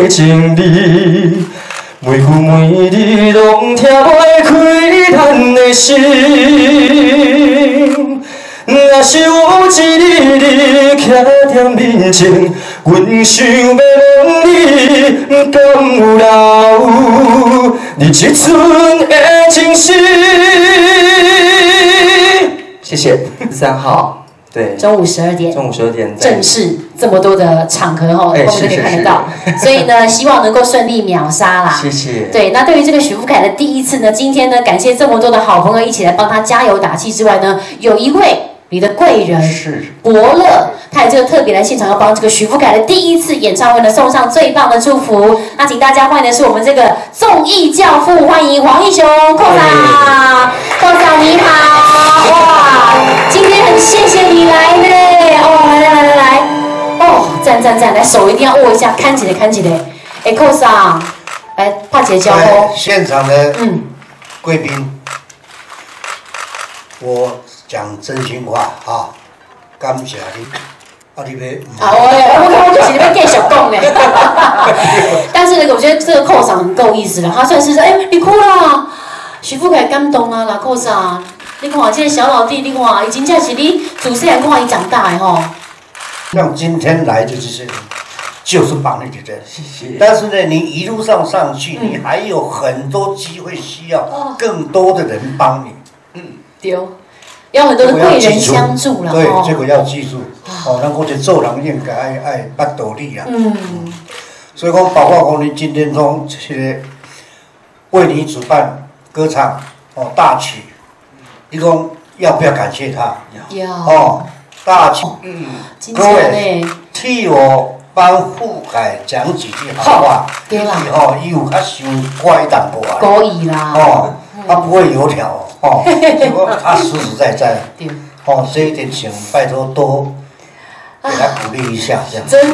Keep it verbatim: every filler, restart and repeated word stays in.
的情理，每句每字拢拆袂开咱的心。若是有一日你徛在面前，阮想要问你，敢有留你一寸的真心？谢谢。三号，对， 中午十二点， 中午十二点正式这么多的场合哈，后面都可以看得到。所以呢，希望能够顺利秒杀啦。 谢谢。 对，那对于这个许富凯的第一次呢，今天呢，感谢这么多的好朋友一起来帮他加油打气之外呢，有一位。你的贵人是伯乐，他也就特别来现场要帮这个许富凯的第一次演唱会呢送上最棒的祝福。那请大家欢迎的是我们这个综艺教父，欢迎黄义雄寇长，寇长你好，哇，今天很谢谢你来呢，哦，来来来来来，哦，赞赞赞，来手一定要握一下，看起来看起来，哎，寇长，来帕姐交锋， 现场的嗯贵宾，我。讲真心话啊，感谢你，啊你别啊我我我就是要继续讲呢，但是呢，我觉得这个寇长很够意思了，他算是说，哎、欸，你哭了，许富凯感动啊啦，寇长，你看这个小老弟，你看，伊真正是你自细汉看伊长大的吼。 像今天来的就是就是帮你的人， 谢谢。 但是呢，你一路上上去，嗯、你还有很多机会需要更多的人帮你，嗯， 对。要很多的贵人相助了， 对，这个要记住。哦，咱我哋做人应该爱爱捌道理啦。嗯。所以讲，包括讲你今天从这个为你主办歌唱哦大曲，你讲要不要感谢他？ 要。 哦，大曲。嗯。各位，替我帮富凯讲几句好话。 对啦。 哦，伊有较伤乖淡薄啊。 可以啦。 哦，他不会油条。哦，结果他实实在在，哦，这一点请拜托多给他鼓励一下，这样。